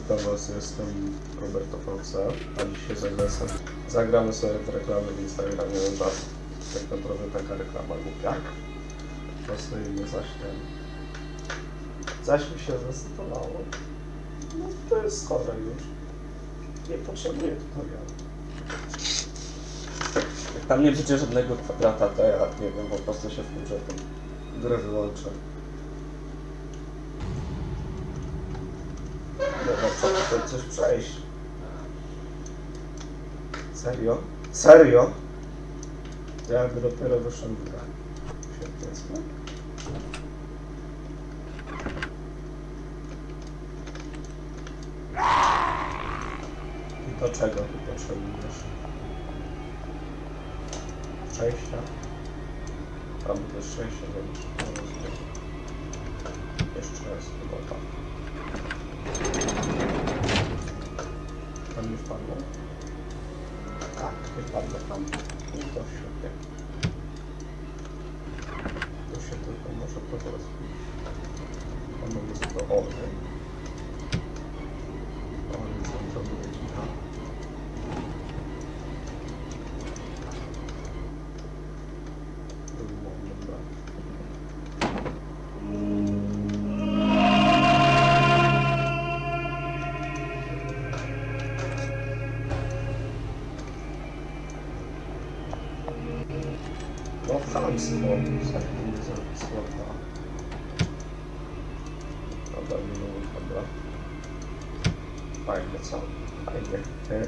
Witam Was, jestem Roberto VC, a dzisiaj zagramy sobie w reklamy w Instagramie na czas. Tak naprawdę taka reklama głupia. Po prostu nie zaś mi się zdecydowało. No to jest chore już. Nie potrzebuję tutorialu. Jak tam nie będzie żadnego kwadrata, to ja nie wiem, po prostu się wkurzę, to grę wyłączę. Dobra, co tutaj coś przejść? Serio? Serio? Ja dopiero wyszedłem w grę. Świetnie. I do czego ty potrzebujesz? Szczęścia? Tam też szczęście robić. Jeszcze raz chyba tak. Tam nie wpadło? Tak, nie wpadło tam. I to świetnie. To się tylko może trochę rozbić. Tam mogę tylko ordy. Ordy są zrobione kilka. No chamstwo, nie zrobić słodka. Dobra, nie mówię, dobra. Fajnie, co? Fajnie.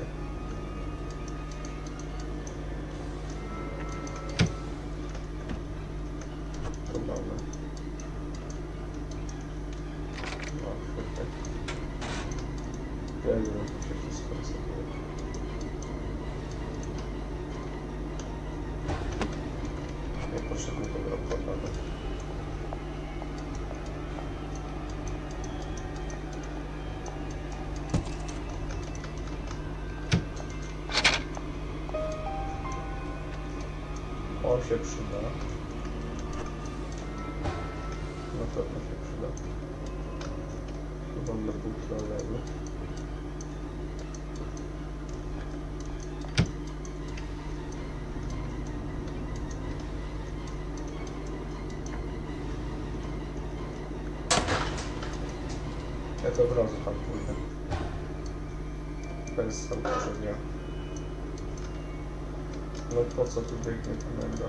Dobra. No, świetnie. Ja nie wiem, jak się wszystko resetuje. Nie potrzebuję tego podane. On się przyda. Na pewno się przyda. Chyba na półtoreju. Ja to od razu tam pójdę. Bez założenia. No po co tu biegnie komenda?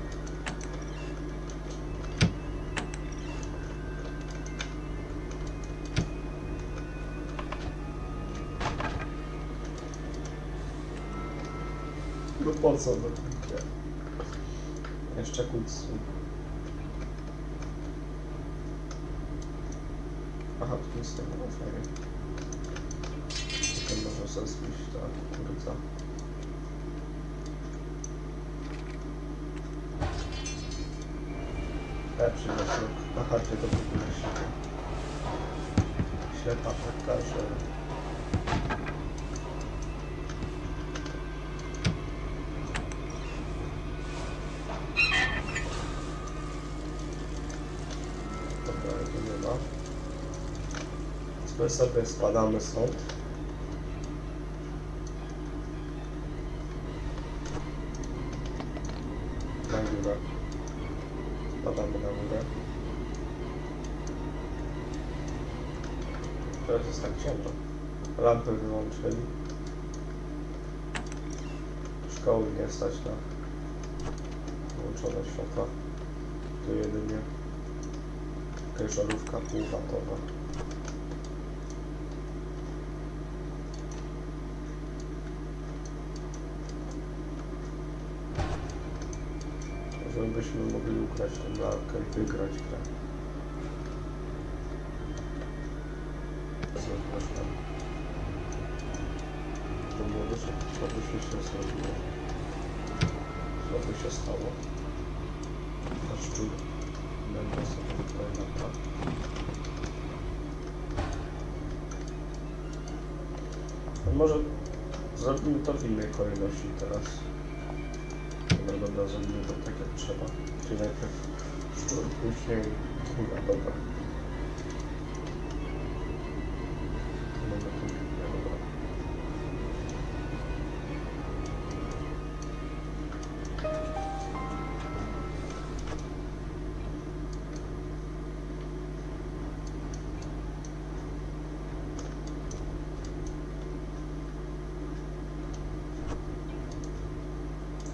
No po co to biegnie? Jeszcze kucu. Aha, tu jest tego fajnie. Tutaj można sobie zbić ta kukurydza. Lepszy na środku. Na chacie to wygląda ślepy. Ślepa taka, że... Dobra, to nie ma. My sobie spadamy stąd. Na górę. Spadamy na górę. Teraz jest tak ciemno. Lampy wyłączyli. Szkoły nie stać na wyłączone światła. Tu jedynie jakaś żarówka półwatowa. Żebyśmy mogli ukraść tę lalkę i wygrać grę. Zapraszam. To było co by się zrobiło. Co by się stało? Na szczur. Będę sobie tutaj naprawdę. Może zrobimy to w innej kolejności teraz. Dobra, zrobimy to tak jak trzeba. Czyli najpierw szczur, później góra, dobra. Mamy tu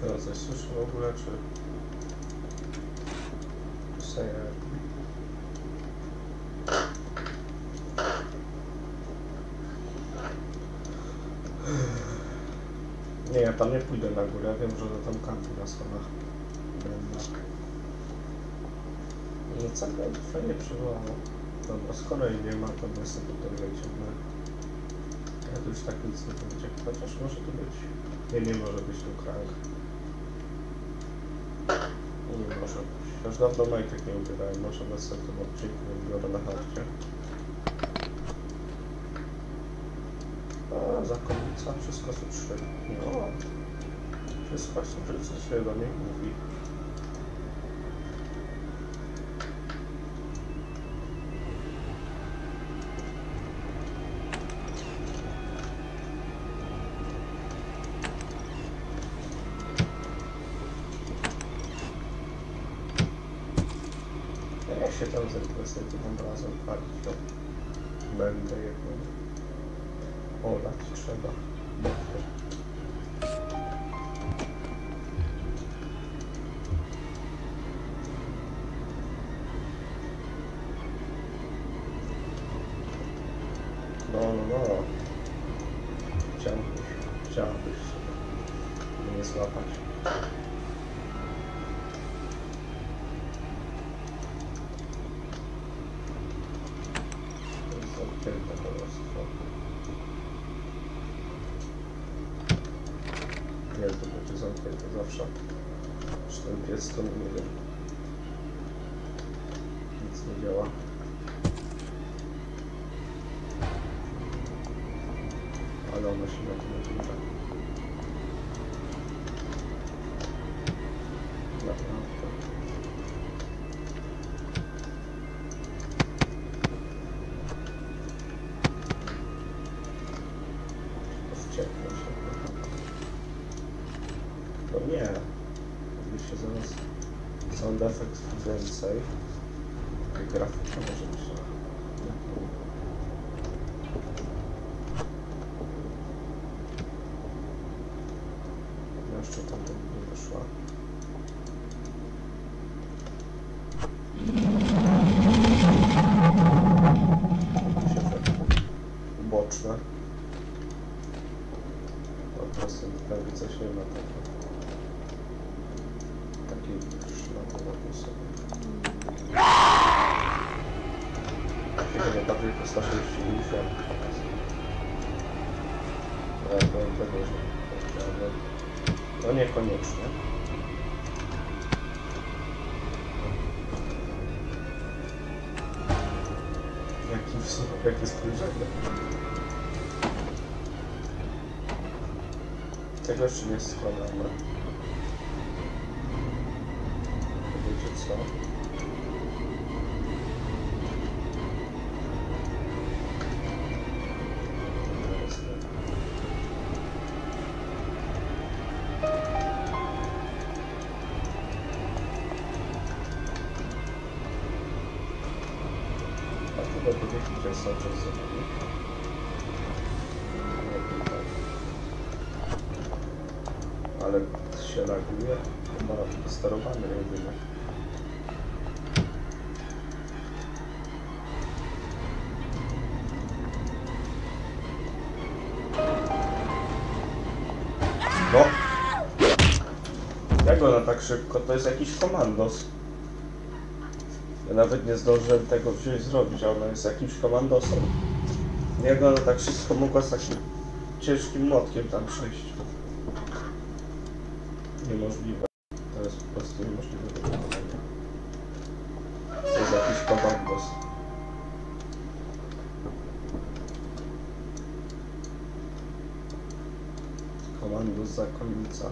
No coś słyszę w ogóle, czy... Nie, ja tam nie pójdę na górę, ja wiem, że to tam kampi na schodach będę. No całkiem fajnie przywołało. Dobra, skoro jej nie ma, to my sobie tutaj wejdziemy. Ja tu już tak nic nie będzie, chociaż może tu być... Nie może być tu krank. Nie może być. Już dawno majtek nie ubierałem, może na następnym odcinku biorę na harcie. A, zakonnica, wszystko są trzy. No, wszystko się do niej mówi. Ja się tam zerknę z tym obrazem palić, to będę jedną. Olać trzeba. Dobrze. No. Chciałbyś mnie złapać. To jest zamknięte po prostu. Nie, to będzie zamknięte zawsze. Czy ten pies to nie wiem. Nic nie działa. Ale ona się na tym odbija. Naprawdę. Wścieknę się. No nie. Jakby się zaraz sound effects więcej. Grafika może być na pół. Jeszcze tam nie wyszła. Boczne. Po prostu prawie coś nie ma takiego. Takiej szlakowej sobie. Takiego najbardziej postraszyliście się. Ja byłem pewien, że chciałbym. No niekoniecznie. Jakie spojrzenie. Tego jeszcze nie składamy. Wiecie co? Chyba będzie chwilę cały czas zrobić. Ale się laguje. Chyba sterowany jedynie. No! Jak ona tak szybko? To jest jakiś komandos. Ja nawet nie zdążyłem tego wziąć zrobić, a ona jest jakimś komandosem. Jak ona tak szybko mogła z takim ciężkim młotkiem tam przejść? Niemożliwe. To jest po prostu niemożliwe do wykonania. To jest jakiś komandos. Komandos zakonnica.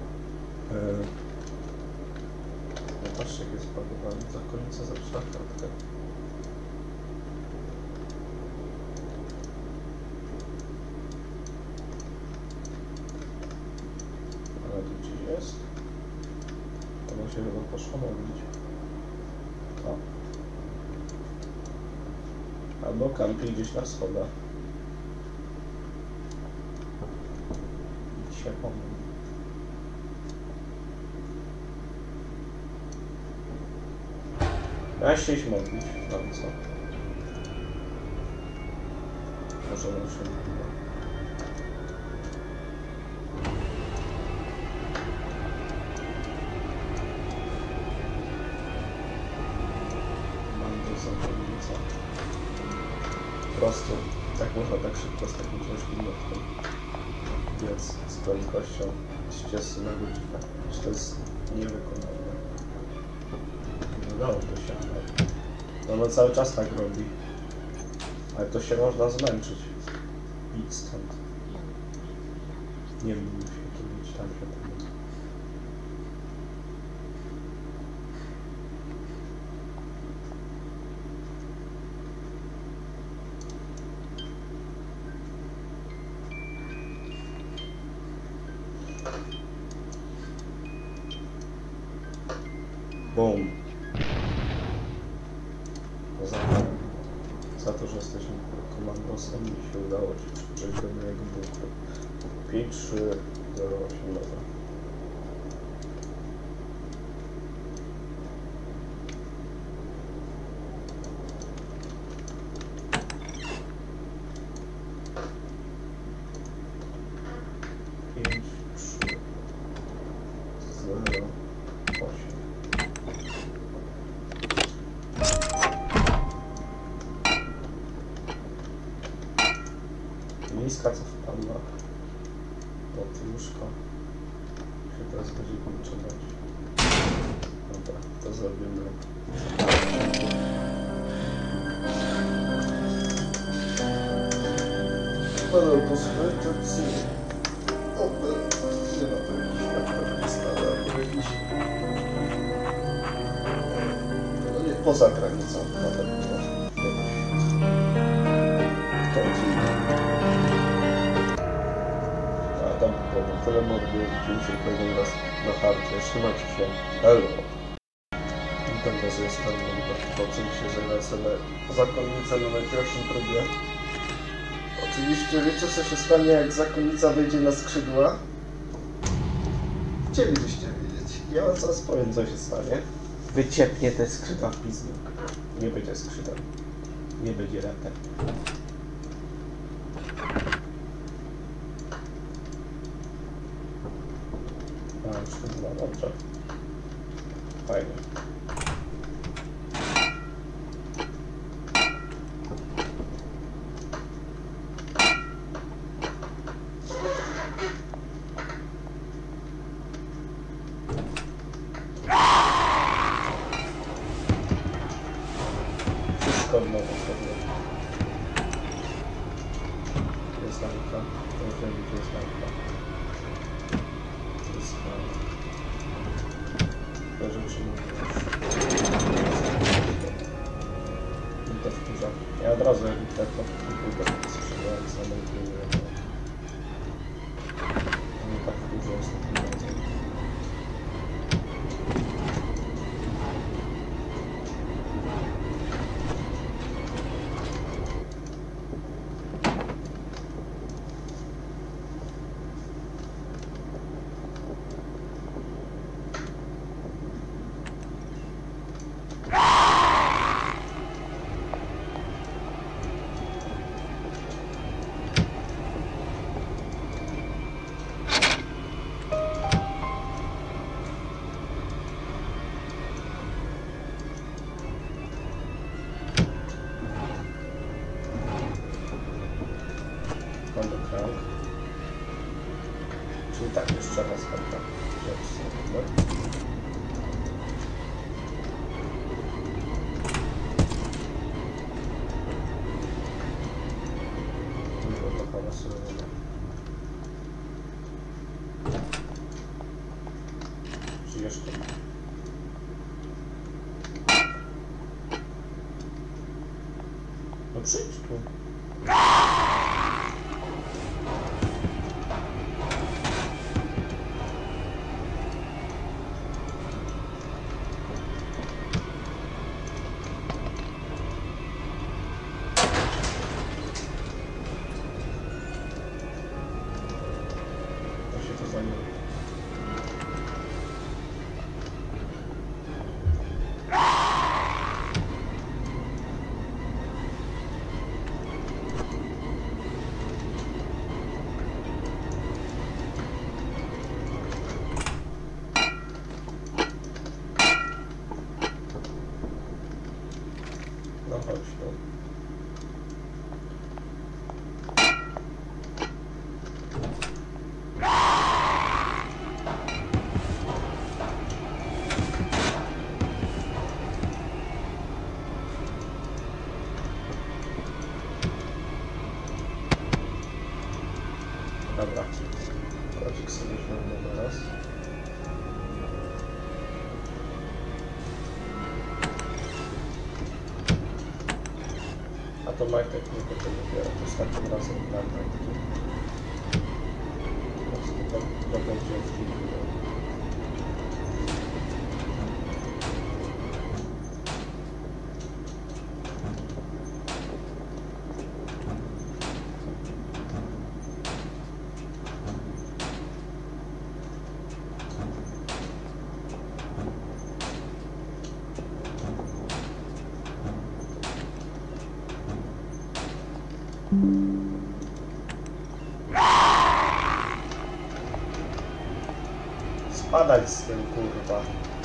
No patrzcie, jak jest pagowany. Zakonnica zaczyna kratkę. Ale tu gdzieś jest. Ona się chyba poszła modlić. O. Albo kampi gdzieś na schodach. Idź się pomóc. Miałeś się iść modlić, no co? Może on się modliła. Mam do zakonnica. Po prostu, tak można tak szybko z takim ciężkim notką biec z prędkością 30 na godzinę. Czy to jest niewykonalne? Wydałoby się, ale ono cały czas tak robi. Ale to się można zmęczyć. Idź stąd. Nie mógł się tu być tam się tam. Boom. Za to, że jesteśmy komandosem i się udało ci przejść do mojego bunkru. 5308, dobra. Miska, co wpadła pod łóżko, się teraz będzie kończyć. Dobra, to zrobimy. Będę posłuchać, nie ma to jakiś stara, jakiś... No nie, poza granicą na pewno. Tyle mordy, widzieliście kolejny raz na harcie, trzymajcie się, hello! Witam was, jestem oczywiście, że na zakonnica na najprostszym próbie. Oczywiście wiecie, co się stanie, jak zakonnica wejdzie na skrzydła? Chcielibyście wiedzieć. Ja wam zaraz powiem, co się stanie. Wyciepnie te skrzydła w pizdu. Nie będzie skrzydeł. Nie będzie ratem. No dobrze. Fajnie. Wszystko w nowo sobie. Jest lampka. To wiem, gdzie jest lampka. To jest fajne. Rzeczy i to wkurza. Ja od razu jak tak to sprzedałem samą próbę. Nie tak wkurza ostatnim razem. Krąg. Czyli tak jeszcze raz będę rzecz sobie. To chyba sobie czy jeszcze? No przyjdź tu. Dobra. Kocik sobie weźmiemy teraz. A to Majtek nie będzie dopiero, to ostatnim razem na Majtki. Po prostu to będzie w filmie. Spadać z tym, kurwa.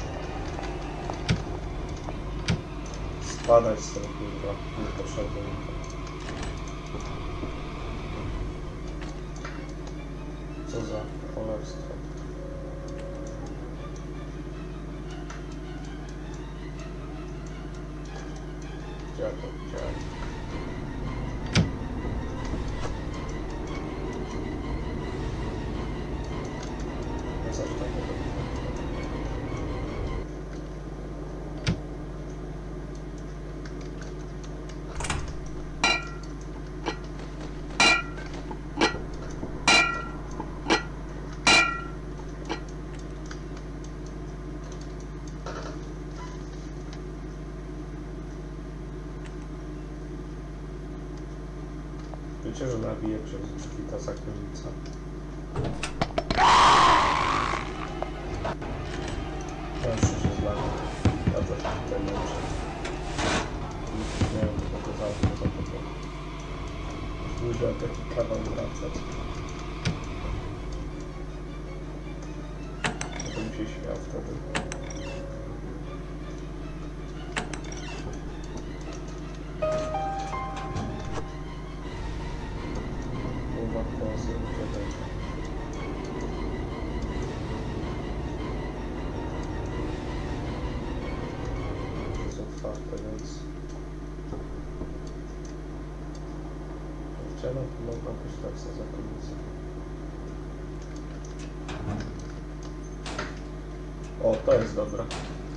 Spadać z tym, kurwa. Niepotrzebne. Co za cholerstwo. Gdzie ja to widziałem? Coś takiego. Wiecie, że nabije przez drzwi ta zakonnica? Ja już się zlałem. Bardzo się tutaj męczę. Nie wiem, co to za to. Dużo taki kawał wracać. To bym się śmiał wtedy. Chciałem, mogła być tak za zakonnicą. O, to jest dobre.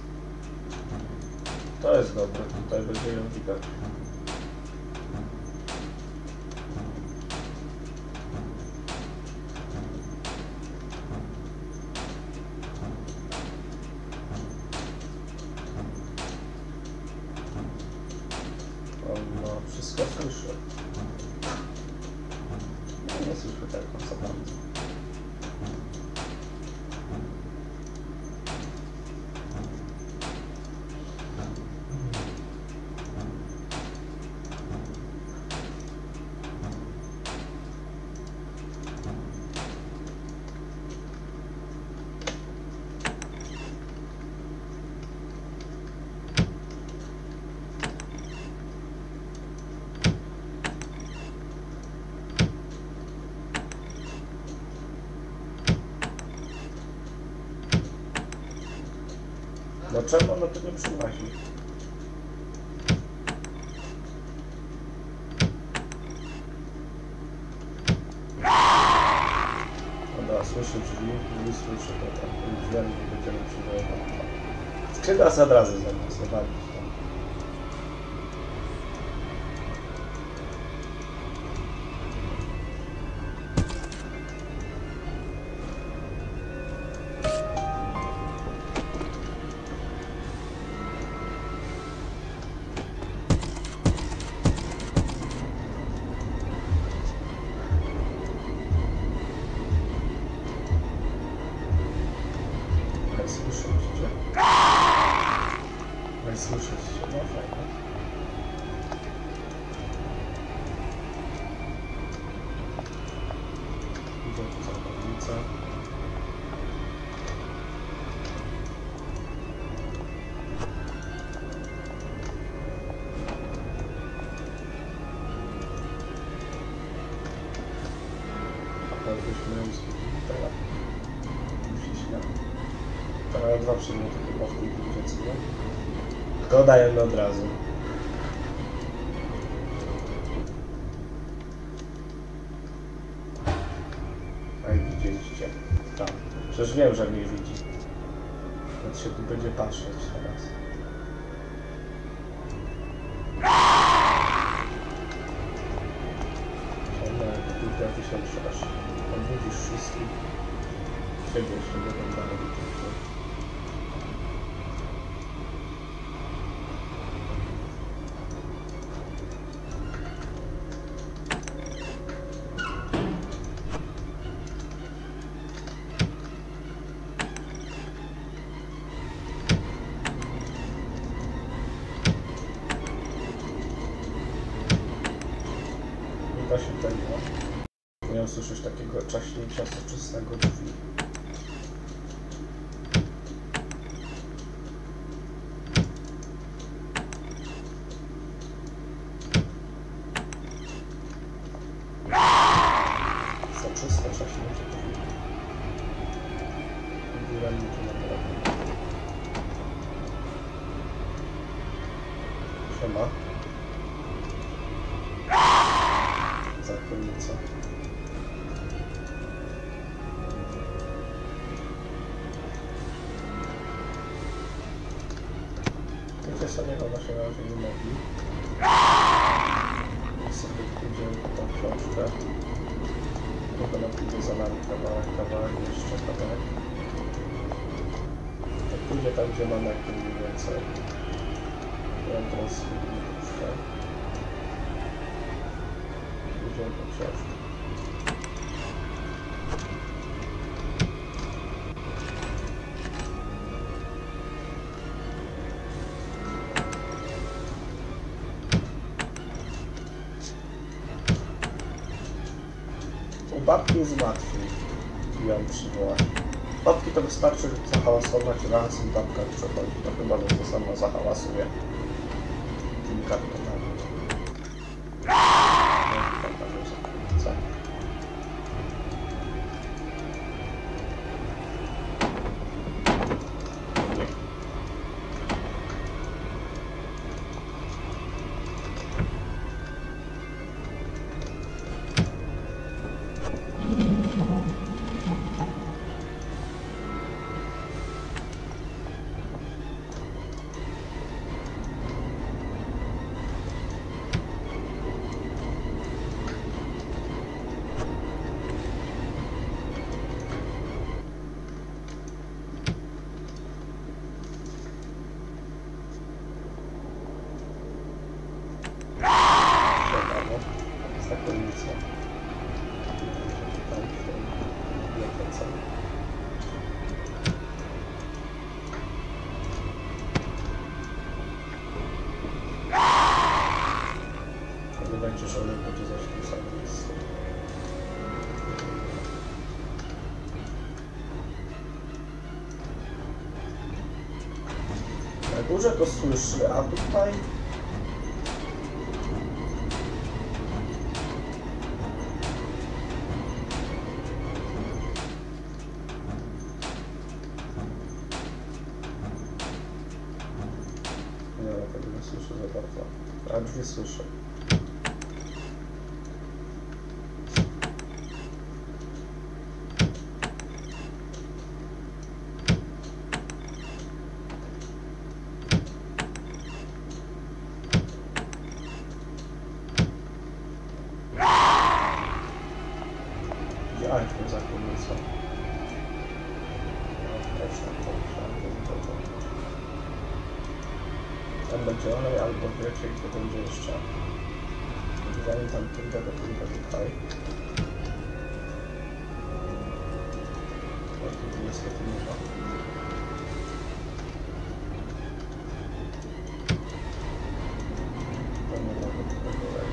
To jest dobre, tutaj będzie ją widać. No, wszystko słyszę. Nie słyszę tego, co tam. No czemu ono tu nie przyłazi? Dobra, słyszę drzwi, nie słyszę to tam. Już wiem, że będziemy przywoływać. Skrzydła z od razu zamiast zawalić tam. Słyszeć się, no fajnie. Idzie tu zakonnica. A to byśmy ją zwiedzili teraz. Musi śmiać. Teraz 2 przedmioty chyba w tej bibliotece, nie? To dajemy od razu. widzieliście. Tam. Przecież wiem, że mnie widzi. Więc się tu będzie patrzeć teraz. Tylko jakiś tam aż odwiedzisz wszystkich. Ciebie jeszcze będą dalej widzieć. Da się tego. Nie usłyszysz takiego czaśnięcia soczystego drzwi. Soczyste czaśnięcie drzwi. Górę niczym na prawo. Siema. Zakonnica. Wiecie sobie, chyba się na razie nie mogli. I sobie pójdziemy po tą książkę. Tylko na pójdzie za nami kawałek, jeszcze kawałek. Jak pójdzie tam, gdzie mamy jak mniej więcej. Ja teraz spróbuję troszkę. Pójdziemy po książkę. U babki jest łatwiej ją przywołać. Babki to wystarczy, żeby zahałasować raz i babka przechodzi. To chyba, że to sama zahałasuje tymi kartonami. Będzie, że on będzie zaś w tym samym miejscu. Na górze go słyszy, a tutaj... Nie, tego nie słyszę za bardzo. A drzwi słyszę. Widziałem tę zakonnicę. Tam będzie olej, albo wiecie, gdzie będzie jeszcze. Zanim tam pójdę, to pójdę tutaj. O, tu niestety nie ma. To nie ma do tego olej.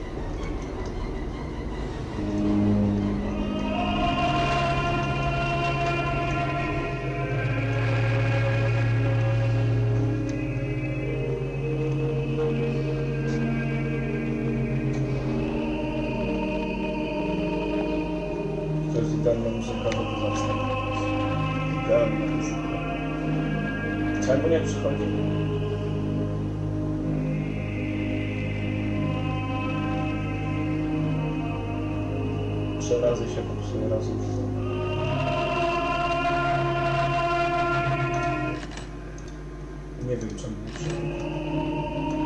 To jest idealna muzyka, żeby zastanowić. Idealna muzyka. Czemu nie przychodzi? 3 razy się popsuje, raz już. Nie wiem czemu nie przyjdzie.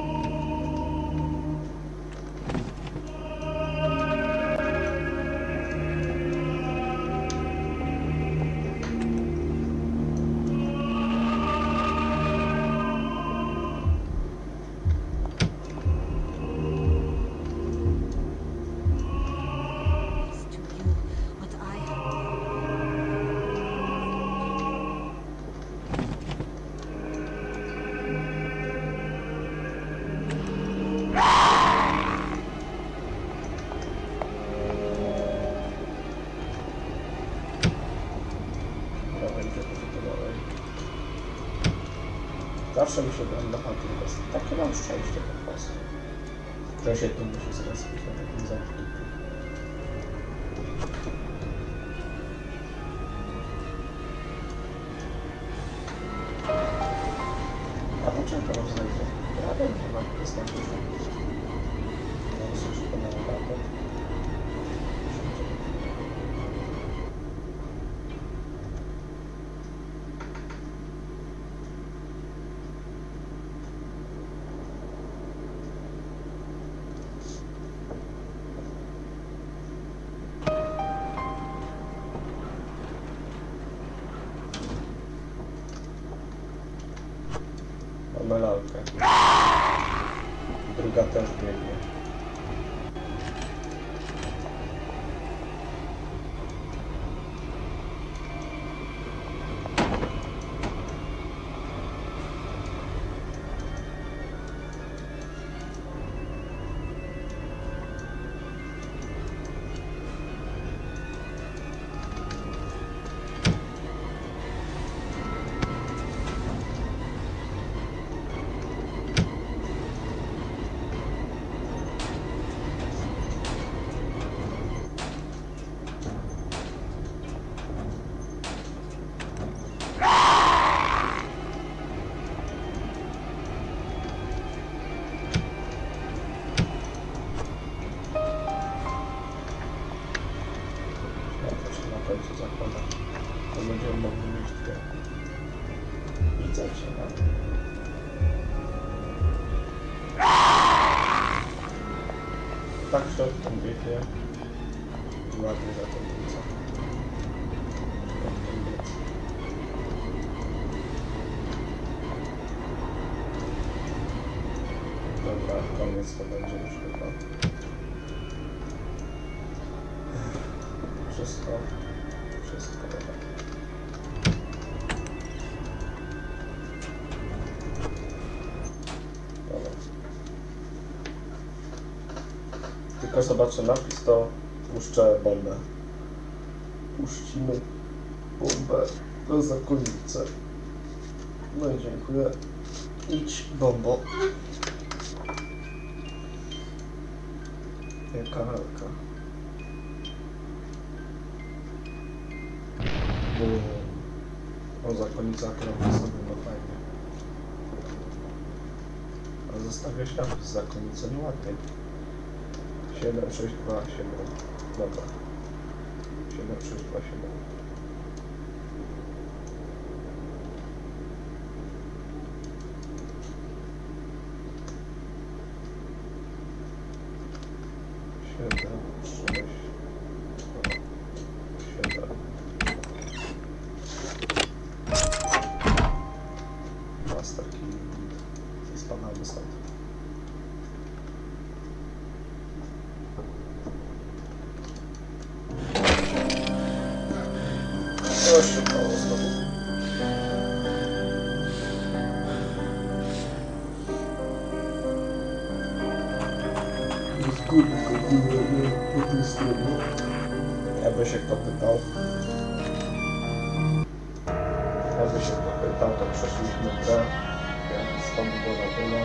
Zawsze mi się gram na Hunting. Takie mam szczęście po prostu. Że się tu musi zrespić na takim zamknięciu. A poczekam aż znajdę. Ja dobrze mam wystąpić. No, słyszę to na raport. Mamy lalkę. Druga też biegnie. W końcu zakładam, to będziemy mogli mieć dwie. Widzę cię, no. Tak w środku biegnie i ładnie za to wrócę. Dobra, koniec to będzie już chyba. Wszystko dobra. Dobra. Tylko zobaczę napis, to puszczę bombę. Puścimy bombę do zakonnicy. No i dziękuję. Idź, bombo. Jaka lalka. O, zakonnica kierowca sobie, no fajnie. A zostawia się napis zakonnica nieładnie. 7, 6, 2, 7. Dobra. 7, 6, 2, 7. Siedem, 6, 7. Master key. Spadamy stąd. To się koło znowu. Z góry go po tej stronie. Jakby się kto pytał. Jakby się kto pytał, to przeszliśmy grę. Jak stąd było na tyle.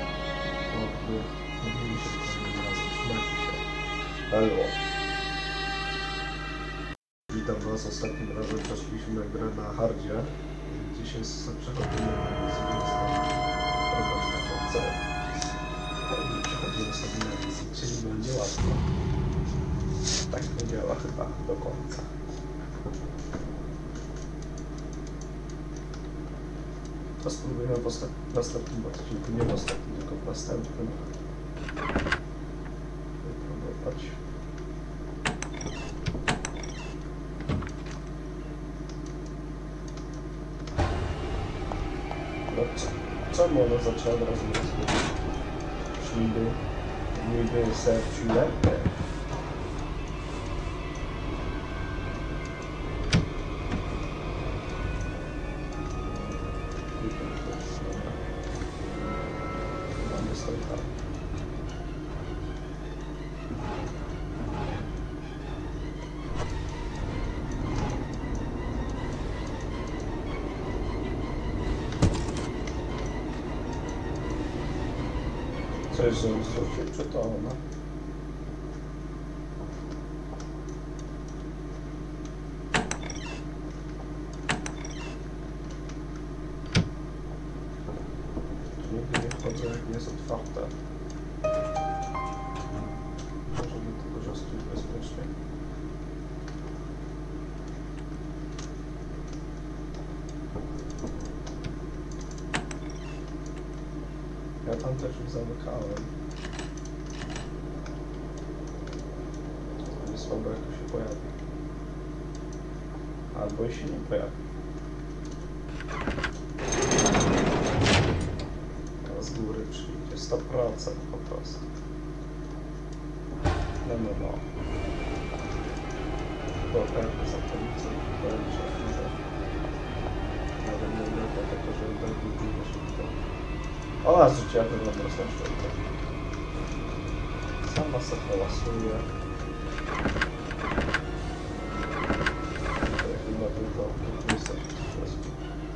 Mówimy się kolejnym razem. Trzymajcie się. Hello. Witam was. Ostatnim razem przeszliśmy grę na hardzie. Dzisiaj przechodzimy na misję. Program na końcu. Przechodzimy sobie na misję, czyli będzie łatwo. Tak nie działa chyba do końca. To spróbujemy w następnym odcinku, nie w ostatnim, tylko w następnym. Wypróbować. No czemu ona zaczęła od razu rozmawiać? Niby sercu lepiej. Mamy stoi tam. Co jest, że usłyszy, czy to ona? Nigdy nie wchodzę, jak nie jest otwarte. Może dlatego, że stój bezpiecznie. Ja tam też już zamykałem. To jest słabo, jak to się pojawi. Albo i się nie pojawi. A z góry przyjdzie 100% po prostu. No. Bo pewnie za to nic nie będzie. Nawet nie wiem, dlatego, że będzie szybko. Ona zrzuciła pewną prostą sztukę. Sama sobie hałasuje. Chyba tylko wystarczy po prostu.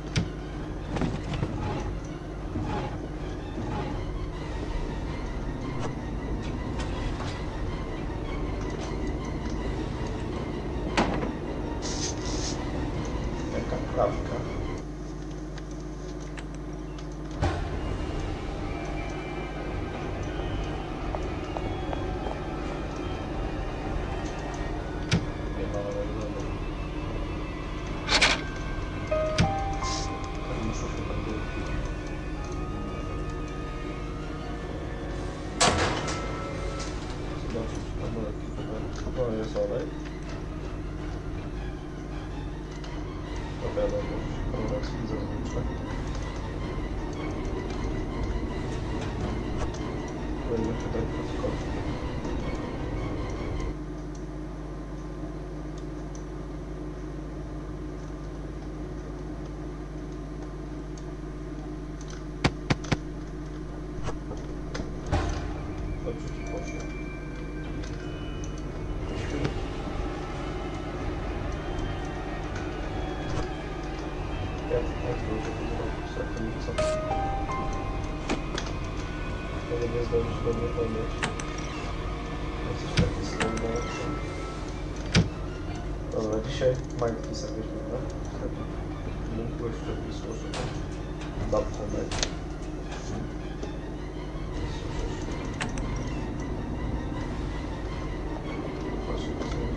Jaka prawka. To jest olej. To wiadomo, że kolorek zazwyczaj. Powinno się tak podskoczyć. Dobrze ci poszło. Ja tak dużo to zrobić, jak to nie chcę. Tego nie zdążysz do mnie podnieść. Jesteś taki słabo. Dobra, dzisiaj majtki sobie weźmiemy. Mógł jeszcze wysłużyć. Babką leci. Proszę, to sobie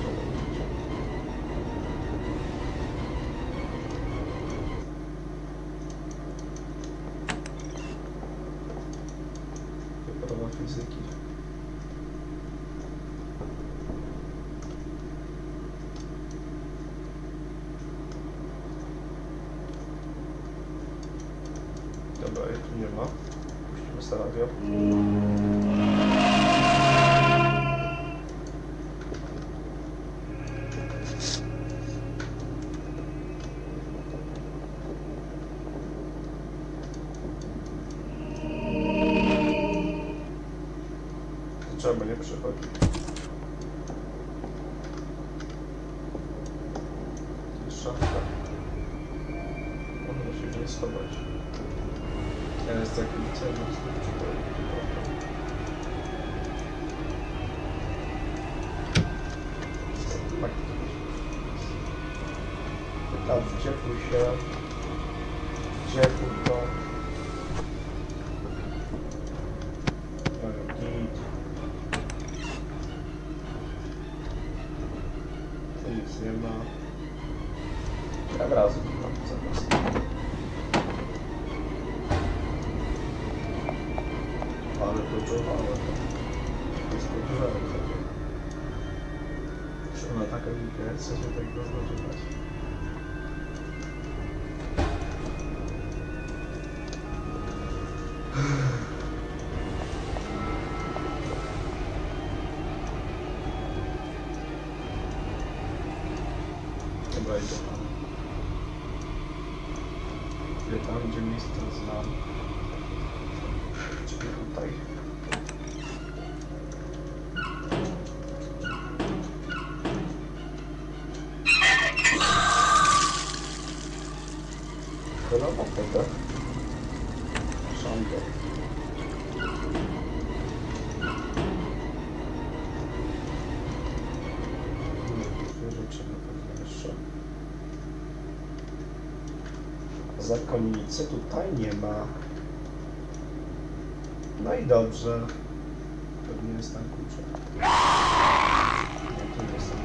prawa fizyki. Dobra, jej tu nie ma. Puścimy sobie radio. Czemu nie przychodzi? Jest szafka. On musi gdzieś schować. Ja jest takim celem tam wciepły się. Ciepły to. Git. Tu nic nie ma. Ja od razu mam zamiast. Ale to czuwałem. Nie spodziewałem tego. Czy ona taka głupia, chce się tego spodziewać? Chyba idę tam. Idę tam, gdzie miejsce znam. Czyli tutaj. Kolana tego. Szandor. Dwie rzeczy na pewno jeszcze. Zakonnicy tutaj nie ma. No i dobrze. Pewnie jest tam klucze. Nie, tu jest tam.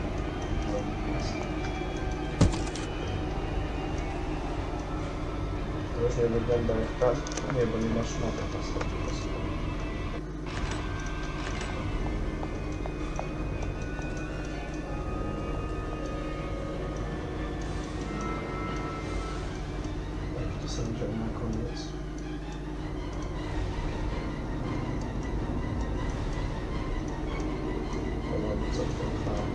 To już nie wygląda jak tak. Nie, bo nie masz mapy na stopie. Tak, to sobie wziąłem na koniec. Co to tam?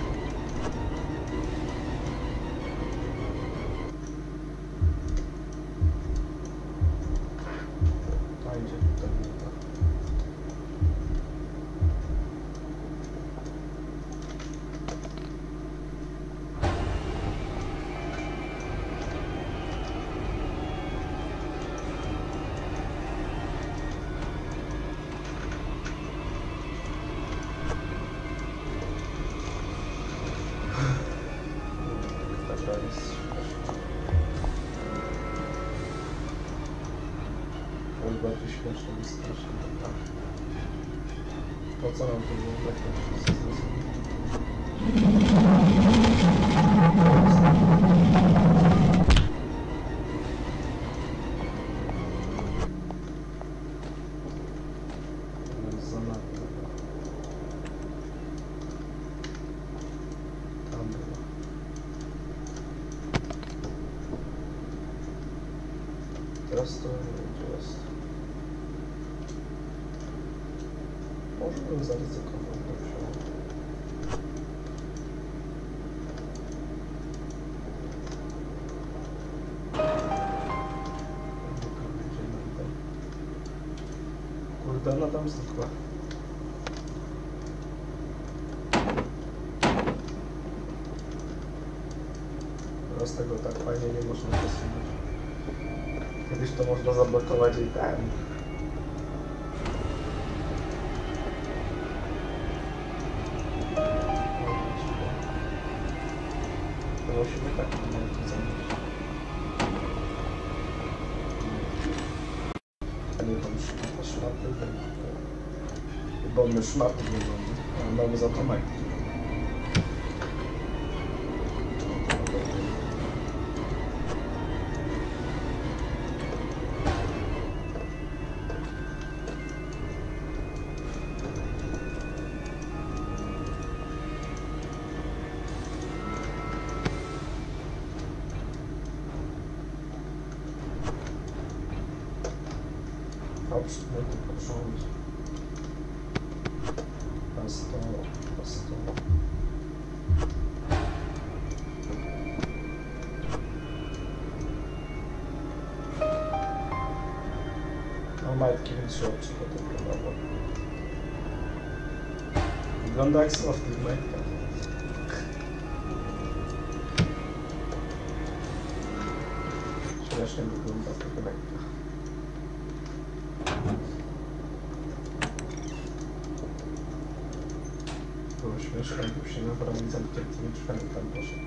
A idzie tutaj. Taka jest. To jest bardziej śmieszne niż straszne. Po co nam to było tak wszyscy stosowni? To jest za mapę. Tam było. Teraz to gdzie jest? Może bym zaryzykował to wziął. Kurde, ona tam znikła. Teraz tego tak fajnie nie można przesunąć. Kiedyś to można zablokować i ten. To musimy tak to zamknąć. A nie tam szmaty, bo my szmaty nie mamy. Mamy za to majtki. Dobrze, no to porządnie. Pasto. No majtki, więc się przygotowywało. Wygląda jak słow w tych majtkach. Śmiesznie wygląda w tych majtkach. Było śmieszne, jakby się naprawdę zamkniętymi drzwiami tam poszedł.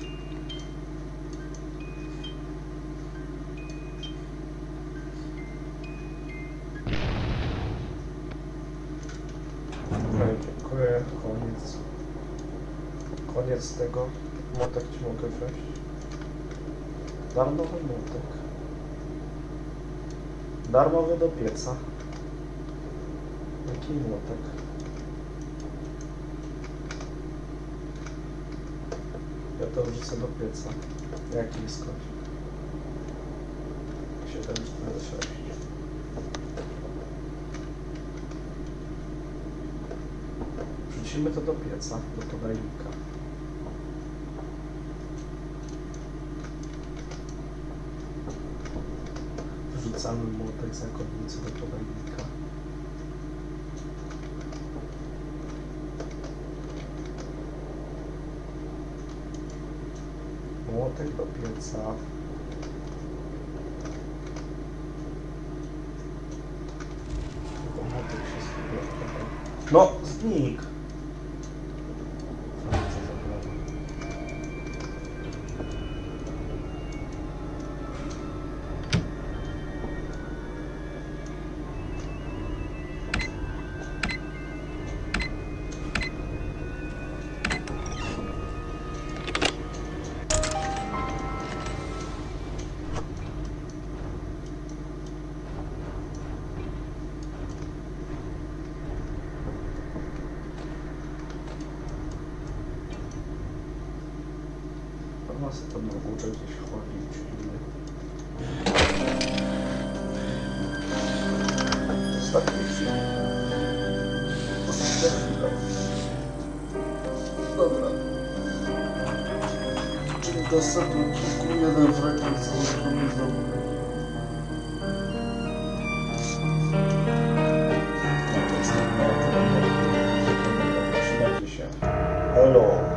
Dziękuję. Koniec tego. Młotek ci mogę wziąć. Darmowy młotek. Darmowy do pieca. Jaki młotek? Ja to wrzucę do pieca. Jaki jest kodzik? 746. Wrzucimy to do pieca, do podajnika. Wrzucamy młotek zakonnicy do podajnika. Młotek do pieca. Tylko młotek się zgubił. No, znik! Co za problem? Ona sobie tam na górze gdzieś chodzi, czyli ostatni film. Ostatnia chwila. Dobra. Czyli do sadu kilku jeden fragment założony w domu. Trzymajcie się. Halo.